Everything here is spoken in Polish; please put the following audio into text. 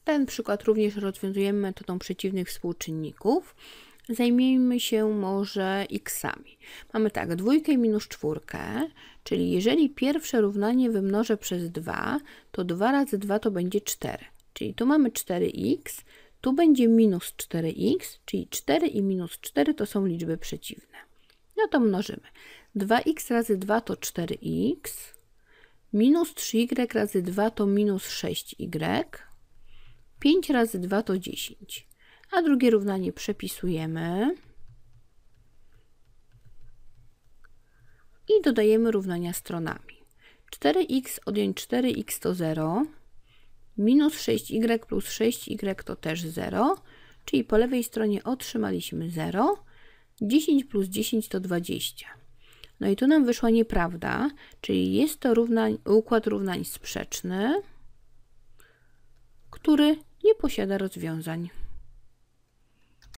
Ten przykład również rozwiązujemy metodą przeciwnych współczynników. Zajmijmy się może x'ami. Mamy tak, 2 minus 4, czyli jeżeli pierwsze równanie wymnożę przez 2, to 2 razy 2 to będzie 4. Czyli tu mamy 4x, tu będzie minus 4x, czyli 4 i minus 4 to są liczby przeciwne. No to mnożymy. 2x razy 2 to 4x, minus 3y razy 2 to minus 6y, 5 razy 2 to 10. A drugie równanie przepisujemy i dodajemy równania stronami. 4x odjąć 4x to 0, minus 6y plus 6y to też 0, czyli po lewej stronie otrzymaliśmy 0, 10 plus 10 to 20. No i tu nam wyszła nieprawda, czyli jest to układ równań sprzeczny, który nie posiada rozwiązań.